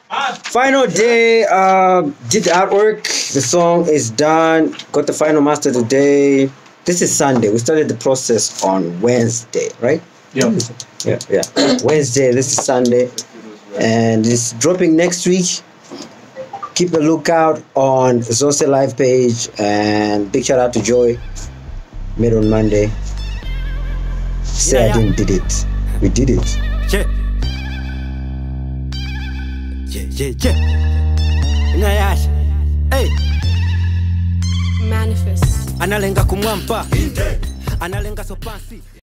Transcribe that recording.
Final day, did the artwork. The song is done. Got the final master today. This is Sunday. We started the process on Wednesday, right? Yeah. Yeah. Wednesday. This is Sunday, and it's dropping next week. Keep a lookout on Zose live page, and big shout out to Joy. Made on Monday. Say I didn't did it. We did it. Yeah. Inayash. Hey. Manifest. Analenga kumwampa. Analenga sopansi.